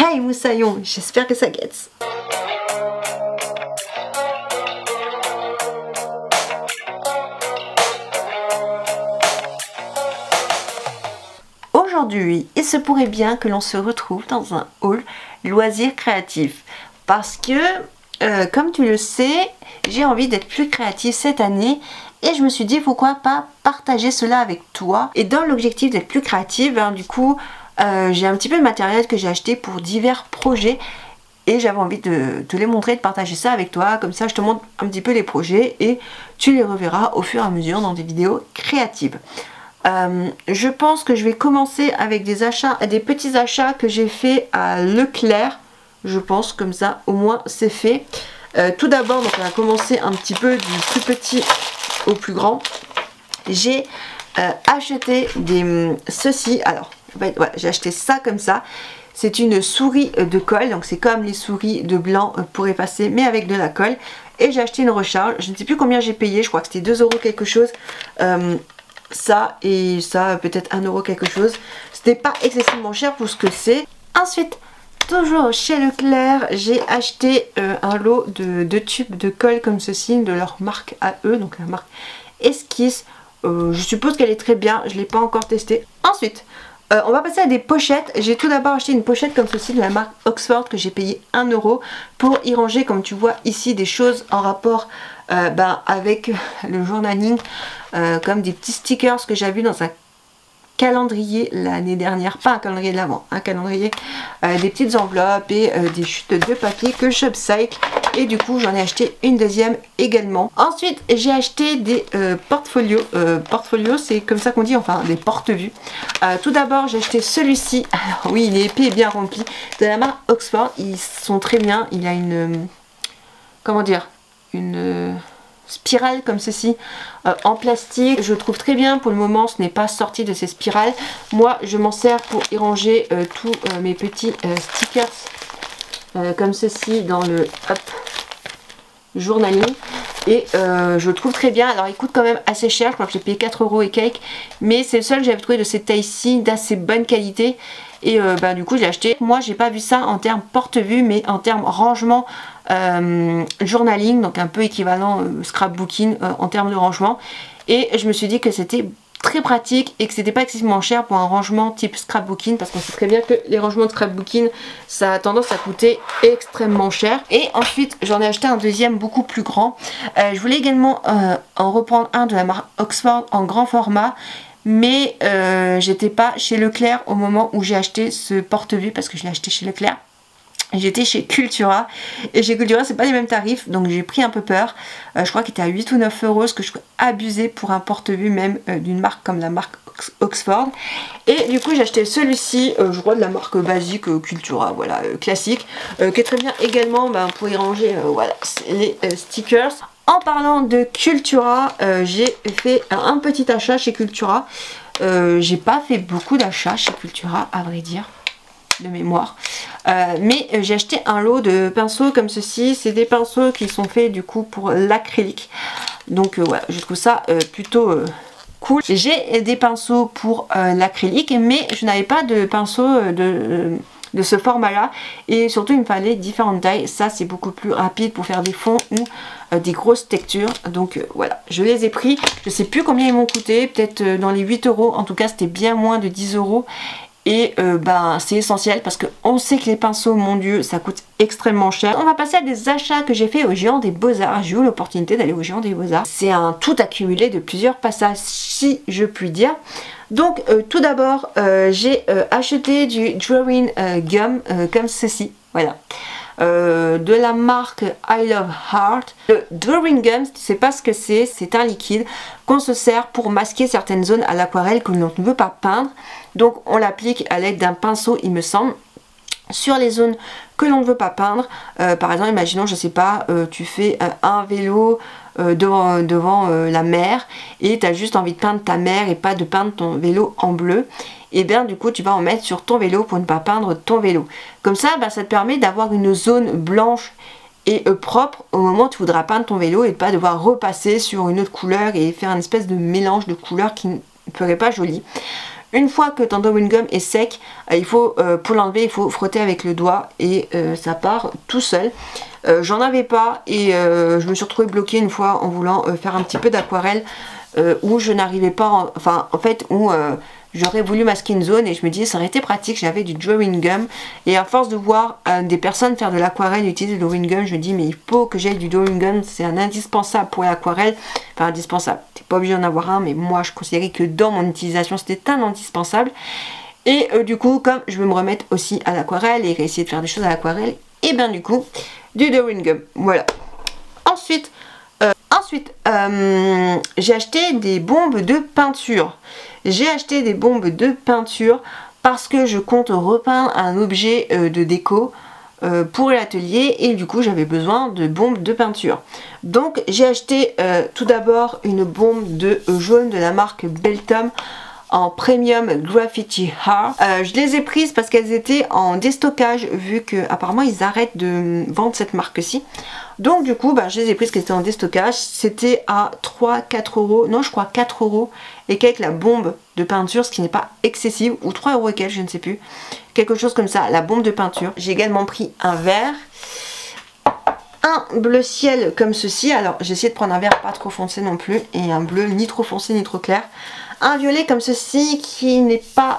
Hey moussaillon, j'espère que ça guette. Aujourd'hui, il se pourrait bien que l'on se retrouve dans un hall loisirs créatifs parce que, comme tu le sais, j'ai envie d'être plus créative cette année et je me suis dit pourquoi pas partager cela avec toi. Et dans l'objectif d'être plus créative, du coup, j'ai un petit peu de matériel que j'ai acheté pour divers projets et j'avais envie de te les montrer, de partager ça avec toi. Comme ça, je te montre un petit peu les projets et tu les reverras au fur et à mesure dans des vidéos créatives. Je pense que je vais commencer avec des petits achats que j'ai fait à Leclerc. Je pense comme ça au moins c'est fait. Tout d'abord, donc on va commencer un petit peu du plus petit au plus grand. J'ai acheté ceci. Alors ouais, j'ai acheté ça comme ça. C'est une souris de colle, donc c'est comme les souris de blanc pour effacer mais avec de la colle. Et j'ai acheté une recharge. Je ne sais plus combien j'ai payé, je crois que c'était 2 € quelque chose. Ça et ça peut-être 1 € quelque chose. C'était pas excessivement cher pour ce que c'est. Ensuite, toujours chez Leclerc, j'ai acheté un lot de tubes de colle comme ceci, de leur marque à eux, donc la marque Esquisse. Je suppose qu'elle est très bien, je l'ai pas encore testée. Ensuite, on va passer à des pochettes. J'ai tout d'abord acheté une pochette comme ceci de la marque Oxford que j'ai payé 1 € pour y ranger, comme tu vois ici, des choses en rapport avec le journaling, comme des petits stickers que j'avais vu dans un calendrier l'année dernière, pas un calendrier de l'avant, un calendrier, des petites enveloppes et des chutes de papier que j'upcycle et du coup j'en ai acheté une deuxième également. Ensuite j'ai acheté des portfolios, c'est comme ça qu'on dit, enfin des porte-vues. Tout d'abord j'ai acheté celui-ci, alors oui il est épais et bien rempli, de la marque Oxford, ils sont très bien, il a une, comment dire, une spirale comme ceci en plastique, je trouve très bien. Pour le moment ce n'est pas sorti de ces spirales. Moi je m'en sers pour y ranger tous mes petits stickers comme ceci dans le journaling et je le trouve très bien. Alors il coûte quand même assez cher, je crois que j'ai payé 4 € et quelques, mais c'est le seul que j'avais trouvé de cette taille-ci, d'assez bonne qualité et du coup j'ai acheté. Moi j'ai pas vu ça en termes porte-vue mais en termes rangement journaling, donc un peu équivalent scrapbooking en termes de rangement, et je me suis dit que c'était très pratique et que c'était pas excessivement cher pour un rangement type scrapbooking, parce qu'on sait très bien que les rangements de scrapbooking ça a tendance à coûter extrêmement cher. Et ensuite j'en ai acheté un deuxième beaucoup plus grand. Je voulais également en reprendre un de la marque Oxford en grand format, mais j'étais pas chez Leclerc au moment où j'ai acheté ce porte-vue, parce que je l'ai acheté chez Leclerc. J'étais chez Cultura et chez Cultura c'est pas les mêmes tarifs, donc j'ai pris un peu peur. Je crois qu'il était à 8 ou 9 €, ce que je trouve abusé pour un porte-vue même d'une marque comme la marque Oxford. Et du coup j'ai acheté celui-ci, je crois de la marque basique Cultura, voilà, classique, qui est très bien également pour y ranger voilà, les stickers. En parlant de Cultura, j'ai fait un petit achat chez Cultura. J'ai pas fait beaucoup d'achats chez Cultura à vrai dire, de mémoire, mais j'ai acheté un lot de pinceaux comme ceci. C'est des pinceaux qui sont faits du coup pour l'acrylique, donc voilà, je trouve ça plutôt cool. J'ai des pinceaux pour l'acrylique, mais je n'avais pas de pinceaux de ce format là, et surtout il me fallait différentes tailles. Ça c'est beaucoup plus rapide pour faire des fonds ou des grosses textures, donc voilà, je les ai pris. Je sais plus combien ils m'ont coûté, peut-être dans les 8 €, en tout cas c'était bien moins de 10 €. Et c'est essentiel parce qu'on sait que les pinceaux, mon dieu, ça coûte extrêmement cher. On va passer à des achats que j'ai fait au Géant des Beaux-Arts. J'ai eu l'opportunité d'aller au Géant des Beaux-Arts. C'est un tout accumulé de plusieurs passages, si je puis dire. Donc tout d'abord, j'ai acheté du drawing gum comme ceci, voilà. De la marque I Love Art. Le drawing gum, tu sais pas ce que c'est un liquide qu'on se sert pour masquer certaines zones à l'aquarelle que l'on ne veut pas peindre. Donc on l'applique à l'aide d'un pinceau, il me semble, sur les zones que l'on ne veut pas peindre. Par exemple, imaginons, je sais pas, tu fais un vélo devant la mer et tu as juste envie de peindre ta mer et pas de peindre ton vélo en bleu. Et bien du coup tu vas en mettre sur ton vélo pour ne pas peindre ton vélo. Comme ça, ça te permet d'avoir une zone blanche et propre au moment où tu voudras peindre ton vélo et de pas devoir repasser sur une autre couleur et faire une espèce de mélange de couleurs qui ne ferait pas joli. Une fois que ton Drawing Gum est sec, il faut, pour l'enlever, il faut frotter avec le doigt et ça part tout seul. J'en avais pas et je me suis retrouvée bloquée une fois en voulant faire un petit peu d'aquarelle où je n'arrivais pas, où j'aurais voulu masquer une zone et je me disais ça aurait été pratique, j'avais du Drawing Gum et à force de voir des personnes faire de l'aquarelle, utiliser du Drawing Gum, je me dis mais il faut que j'aie du Drawing Gum, c'est un indispensable pour l'aquarelle, enfin indispensable, t'es pas obligé d'en avoir un mais moi je considérais que dans mon utilisation c'était un indispensable et du coup comme je veux me remettre aussi à l'aquarelle et essayer de faire des choses à l'aquarelle, et bien du coup du Drawing Gum, voilà. Ensuite, j'ai acheté des bombes de peinture. J'ai acheté des bombes de peinture parce que je compte repeindre un objet de déco pour l'atelier et du coup j'avais besoin de bombes de peinture. Donc j'ai acheté tout d'abord une bombe de jaune de la marque Beltom en Premium Graffiti Art. Je les ai prises parce qu'elles étaient en déstockage vu que apparemment ils arrêtent de vendre cette marque-ci. Donc du coup je les ai prises qu'elles étaient en déstockage. C'était à 3-4 euros, non je crois 4 euros et quelques la bombe de peinture, ce qui n'est pas excessif, ou 3 euros et quelques, je ne sais plus. Quelque chose comme ça, la bombe de peinture. J'ai également pris un verre. Un bleu ciel comme ceci, alors j'ai essayé de prendre un vert pas trop foncé non plus, et un bleu ni trop foncé ni trop clair. Un violet comme ceci qui n'est pas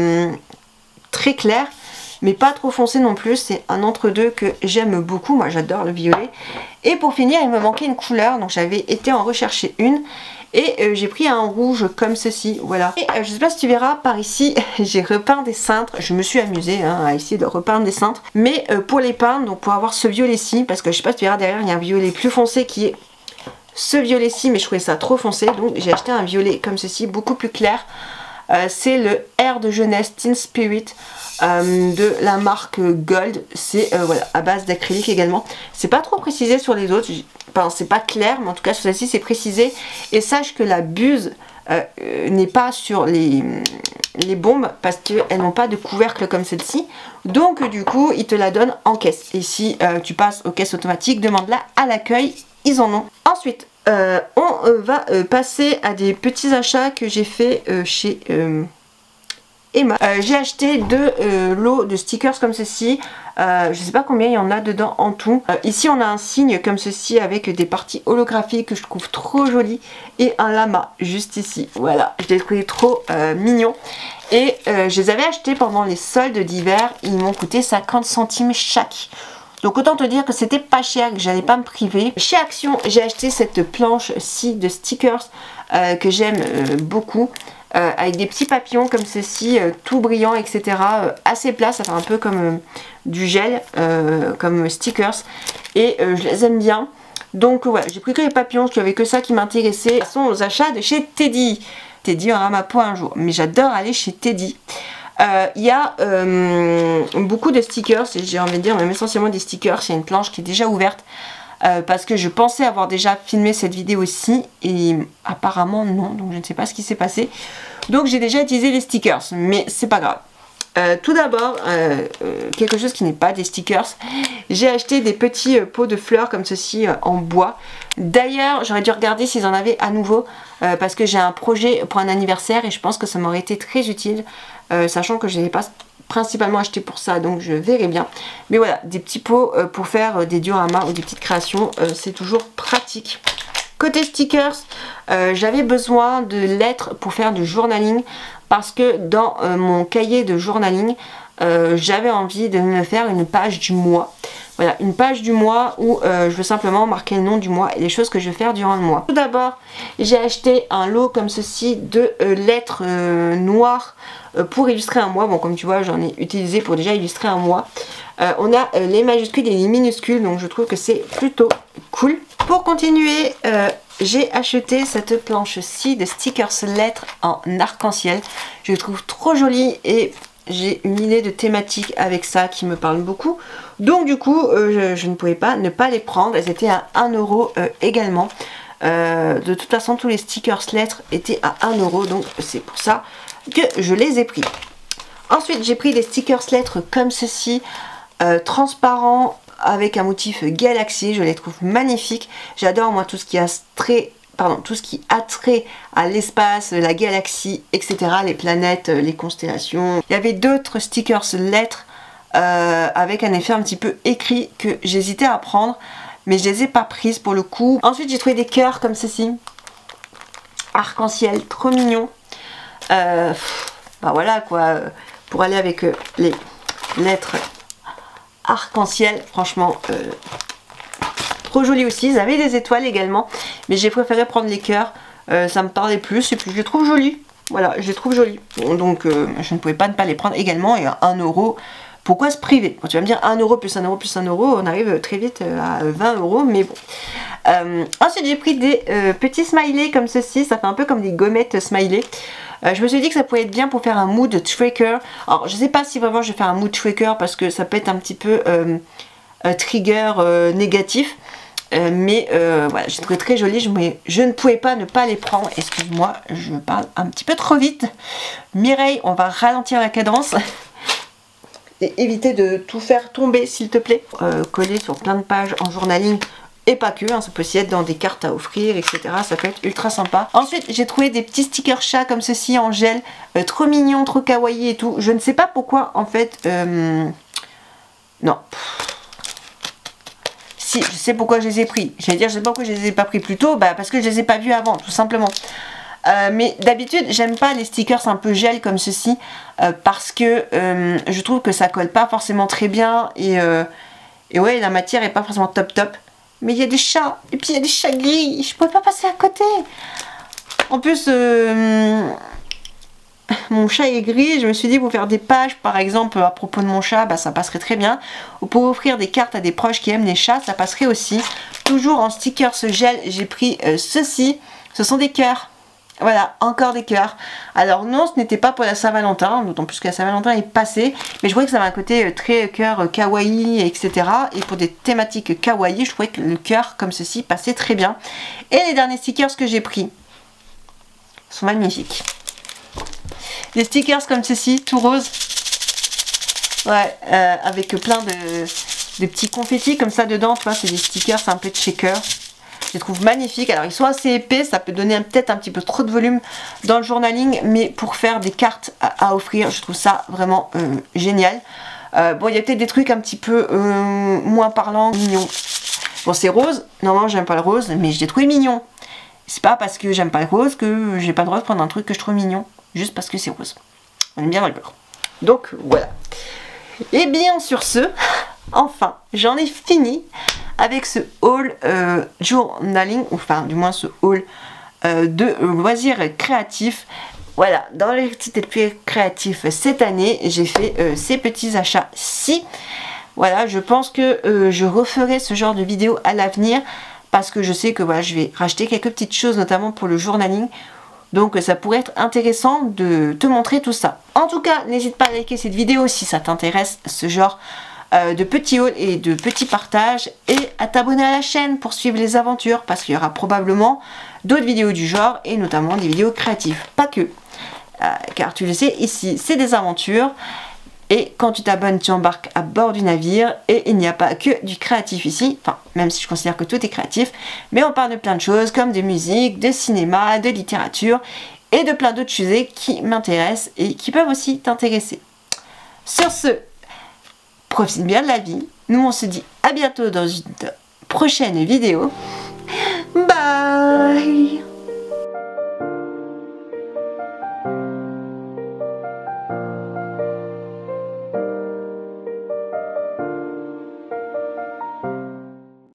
très clair, mais pas trop foncé non plus, c'est un entre-deux que j'aime beaucoup, moi j'adore le violet. Et pour finir il me manquait une couleur, donc j'avais été en rechercher une. Et j'ai pris un rouge comme ceci, voilà. Et je sais pas si tu verras, par ici, j'ai repeint des cintres. Je me suis amusée à essayer de repeindre des cintres. Mais pour les peindre, donc pour avoir ce violet-ci, parce que je sais pas si tu verras derrière, il y a un violet plus foncé qui est ce violet-ci, mais je trouvais ça trop foncé. Donc j'ai acheté un violet comme ceci, beaucoup plus clair. C'est le Air de jeunesse Teen Spirit de la marque Gold. C'est voilà, à base d'acrylique également. C'est pas trop précisé sur les autres. Enfin, c'est pas clair, mais en tout cas sur celle-ci c'est précisé. Et sache que la buse n'est pas sur les bombes parce qu'elles n'ont pas de couvercle comme celle-ci. Donc du coup ils te la donnent en caisse. Et si tu passes aux caisses automatiques, demande-la à l'accueil, ils en ont. Ensuite on va passer à des petits achats que j'ai fait chez Emma. J'ai acheté 2 lots de stickers comme ceci. Je sais pas combien il y en a dedans en tout. Ici on a un signe comme ceci avec des parties holographiques que je trouve trop jolies. Et un lama juste ici. Voilà, je les trouvais trop mignons. Et je les avais achetés pendant les soldes d'hiver. Ils m'ont coûté 50 centimes chaque. Donc autant te dire que c'était pas cher, que j'allais pas me priver. Chez Action, j'ai acheté cette planche-ci de stickers que j'aime beaucoup. Avec des petits papillons comme ceci, tout brillant, etc. Assez plat, ça fait un peu comme du gel, comme stickers. Et je les aime bien. Donc voilà, j'ai pris que les papillons, parce qu'il n'y avait que ça qui m'intéressait. Ce sont aux achats de chez Teddy. Teddy aura ma peau un jour, mais j'adore aller chez Teddy. Il y a beaucoup de stickers, et j'ai envie de dire même essentiellement des stickers. Il y a une planche qui est déjà ouverte. Parce que je pensais avoir déjà filmé cette vidéo aussi et apparemment non, donc je ne sais pas ce qui s'est passé. Donc j'ai déjà utilisé les stickers, mais c'est pas grave. Tout d'abord, quelque chose qui n'est pas des stickers, j'ai acheté des petits pots de fleurs comme ceci en bois. D'ailleurs j'aurais dû regarder s'ils en avaient à nouveau parce que j'ai un projet pour un anniversaire et je pense que ça m'aurait été très utile, sachant que je n'avais pas principalement acheté pour ça, donc je verrai bien. Mais voilà, des petits pots pour faire des dioramas ou des petites créations, c'est toujours pratique. Côté stickers, j'avais besoin de lettres pour faire du journaling parce que dans mon cahier de journaling, j'avais envie de me faire une page du mois. Voilà, une page du mois où je veux simplement marquer le nom du mois et les choses que je vais faire durant le mois. Tout d'abord, j'ai acheté un lot comme ceci de lettres noires pour illustrer un mois. Bon, comme tu vois, j'en ai utilisé pour déjà illustrer un mois. On a les majuscules et les minuscules, donc je trouve que c'est plutôt cool. Pour continuer, j'ai acheté cette planche-ci de stickers lettres en arc-en-ciel. Je le trouve trop jolie et j'ai une idée de thématique avec ça qui me parle beaucoup. Donc du coup, je ne pouvais pas ne pas les prendre. Elles étaient à 1 euro également. De toute façon, tous les stickers lettres étaient à 1 euro. Donc c'est pour ça que je les ai pris. Ensuite, j'ai pris des stickers lettres comme ceci, transparents avec un motif galaxie. Je les trouve magnifiques. J'adore moi tout ce qui a très tout ce qui a trait à l'espace, la galaxie, etc. Les planètes, les constellations. Il y avait d'autres stickers lettres avec un effet un petit peu écrit que j'hésitais à prendre, mais je les ai pas prises pour le coup. Ensuite j'ai trouvé des cœurs comme ceci, arc-en-ciel, trop mignon. Bah voilà quoi, pour aller avec les lettres arc-en-ciel, franchement trop joli aussi. Ils avaient des étoiles également, mais j'ai préféré prendre les cœurs, ça me parlait plus et puis je les trouve jolis. Voilà, je les trouve jolis, donc je ne pouvais pas ne pas les prendre également. Et à 1 €, pourquoi se priver? Quand tu vas me dire 1 € plus 1 € plus 1 €, on arrive très vite à 20 €, mais bon. Ensuite j'ai pris des petits smileys comme ceci, ça fait un peu comme des gommettes smiley. Je me suis dit que ça pouvait être bien pour faire un mood tracker. Alors je sais pas si vraiment je vais faire un mood tracker parce que ça peut être un petit peu trigger négatif. Mais voilà, j'ai trouvé très joli, je ne pouvais pas ne pas les prendre. Excuse-moi, je parle un petit peu trop vite. Mireille, on va ralentir la cadence et éviter de tout faire tomber s'il te plaît. Coller sur plein de pages en journaling et pas que, hein, ça peut aussi être dans des cartes à offrir, etc. Ça peut être ultra sympa. Ensuite, j'ai trouvé des petits stickers chats comme ceci en gel, trop mignons, trop kawaii et tout. Je ne sais pas pourquoi en fait... non. Si, je sais pourquoi je les ai pris. J'allais dire, je sais pas pourquoi je les ai pas pris plus tôt, bah parce que je les ai pas vus avant, tout simplement. Mais d'habitude, j'aime pas les stickers un peu gel comme ceci, parce que je trouve que ça colle pas forcément très bien, et ouais, la matière est pas forcément top top. Mais il y a des chats, et puis il y a des chats gris, je pouvais pas passer à côté. En plus, mon chat est gris, je me suis dit pour faire des pages par exemple à propos de mon chat, bah, ça passerait très bien. Ou pour offrir des cartes à des proches qui aiment les chats, ça passerait aussi. Toujours en stickers gel, j'ai pris ceci, ce sont des cœurs. Voilà, encore des cœurs. Alors non, ce n'était pas pour la Saint-Valentin, d'autant plus que la Saint-Valentin est passée, mais je trouvais que ça avait un côté très cœur kawaii, etc. Et pour des thématiques kawaii, je trouvais que le cœur comme ceci passait très bien. Et les derniers stickers que j'ai pris sont magnifiques. Des stickers comme ceci, tout rose. Ouais, avec plein de petits confettis comme ça dedans, tu vois, c'est des stickers, c'est un peu de shaker. Je les trouve magnifiques. Alors ils sont assez épais, ça peut donner peut-être un petit peu trop de volume dans le journaling, mais pour faire des cartes à offrir, je trouve ça vraiment génial. Bon, il y a peut-être des trucs un petit peu moins parlants, mignons. Bon, c'est rose, normalement j'aime pas le rose, mais je l'ai trouvé mignon. C'est pas parce que j'aime pas le rose que j'ai pas le droit de prendre un truc que je trouve mignon, juste parce que c'est rose. On est bien d'accord. Donc voilà. Et bien sur ce, enfin, j'en ai fini avec ce haul journaling, enfin du moins ce haul de loisirs créatifs. Voilà, dans les petits plus créatifs cette année, j'ai fait ces petits achats-ci. Voilà, je pense que je referai ce genre de vidéo à l'avenir parce que je sais que voilà, je vais racheter quelques petites choses, notamment pour le journaling. Donc ça pourrait être intéressant de te montrer tout ça. En tout cas, n'hésite pas à liker cette vidéo si ça t'intéresse, ce genre de petits hauls et de petits partages, et à t'abonner à la chaîne pour suivre les aventures parce qu'il y aura probablement d'autres vidéos du genre et notamment des vidéos créatives, pas que. Car tu le sais, ici c'est des aventures et quand tu t'abonnes tu embarques à bord du navire et il n'y a pas que du créatif ici, enfin même si je considère que tout est créatif, mais on parle de plein de choses comme de musique, de cinéma, de littérature et de plein d'autres sujets qui m'intéressent et qui peuvent aussi t'intéresser. Sur ce, profite bien de la vie, nous on se dit à bientôt dans une prochaine vidéo, bye.